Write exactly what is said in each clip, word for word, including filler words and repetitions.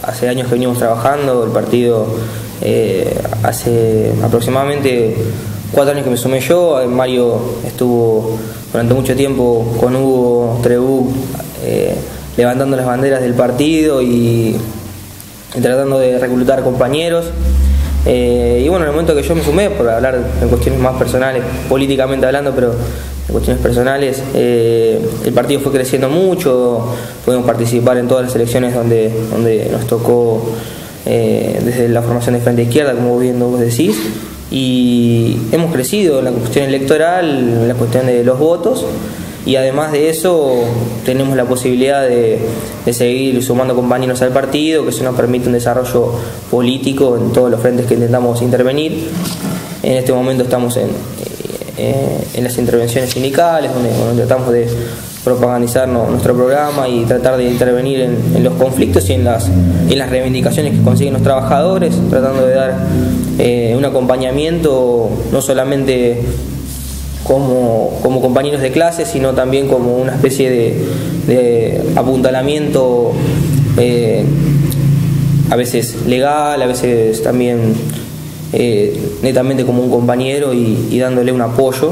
hace años que venimos trabajando. El partido eh, hace aproximadamente cuatro años que me sumé yo. Mario estuvo durante mucho tiempo con Hugo Trebuch eh, levantando las banderas del partido y, y tratando de reclutar compañeros. Eh, y bueno, en el momento que yo me sumé, por hablar en cuestiones más personales, políticamente hablando, pero en cuestiones personales, eh, el partido fue creciendo mucho, pudimos participar en todas las elecciones donde, donde nos tocó, eh, desde la formación de Frente Izquierda, como bien vos decís, y hemos crecido en la cuestión electoral, en la cuestión de los votos, y además de eso tenemos la posibilidad de, de seguir sumando compañeros al partido, que eso nos permite un desarrollo político en todos los frentes que intentamos intervenir. En este momento estamos en, eh, en las intervenciones sindicales, donde, donde tratamos de propagandizar nuestro programa y tratar de intervenir en, en los conflictos y en las, en las reivindicaciones que consiguen los trabajadores, tratando de dar eh, un acompañamiento no solamente Como, como compañeros de clase, sino también como una especie de, de apuntalamiento, eh, a veces legal, a veces también eh, netamente como un compañero y, y dándole un apoyo,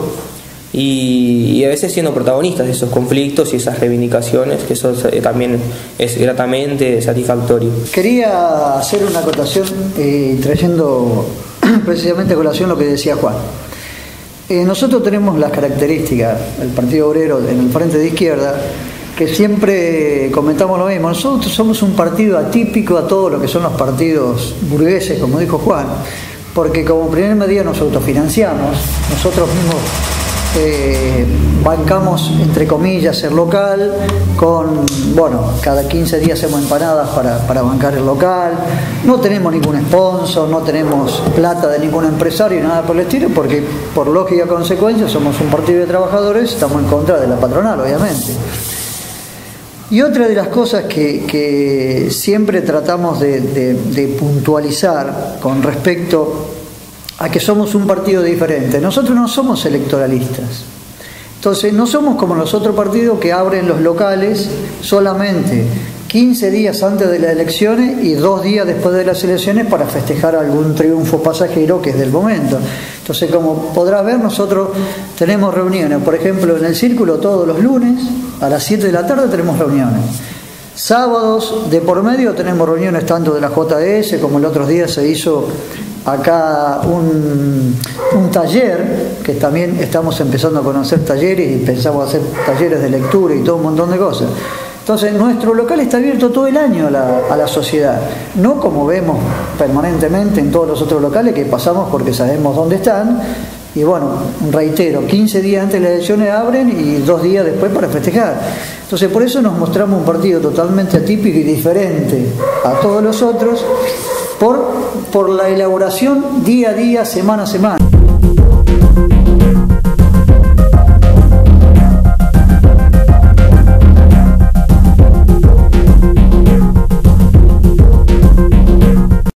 y, y a veces siendo protagonistas de esos conflictos y esas reivindicaciones, que eso eh, también es gratamente satisfactorio. Quería hacer una acotación eh, trayendo precisamente a colación lo que decía Juan. Eh, nosotros tenemos las características, el Partido Obrero en el Frente de Izquierda, que siempre comentamos lo mismo. Nosotros somos un partido atípico a todo lo que son los partidos burgueses, como dijo Juan, porque como primer medida nos autofinanciamos, nosotros mismos eh, bancamos, entre comillas, el local, con, bueno, cada quince días hacemos empanadas para, para bancar el local, no tenemos ningún sponsor, no tenemos plata de ningún empresario, nada por el estilo, porque por lógica consecuencia somos un partido de trabajadores, estamos en contra de la patronal, obviamente. Y otra de las cosas que, que siempre tratamos de, de, de puntualizar con respecto a que somos un partido diferente, nosotros no somos electoralistas. Entonces no somos como los otros partidos que abren los locales solamente quince días antes de las elecciones y dos días después de las elecciones para festejar algún triunfo pasajero que es del momento. Entonces, como podrás ver, nosotros tenemos reuniones, por ejemplo, en el Círculo todos los lunes a las siete de la tarde tenemos reuniones. Sábados de por medio tenemos reuniones tanto de la J D S como el otro día se hizo acá un, un taller, que también estamos empezando a conocer talleres y pensamos hacer talleres de lectura y todo un montón de cosas. Entonces nuestro local está abierto todo el año a la, a la sociedad, no como vemos permanentemente en todos los otros locales que pasamos porque sabemos dónde están. Y bueno, reitero, quince días antes de las elecciones abren y dos días después para festejar. Entonces por eso nos mostramos un partido totalmente atípico y diferente a todos los otros por, por la elaboración día a día, semana a semana.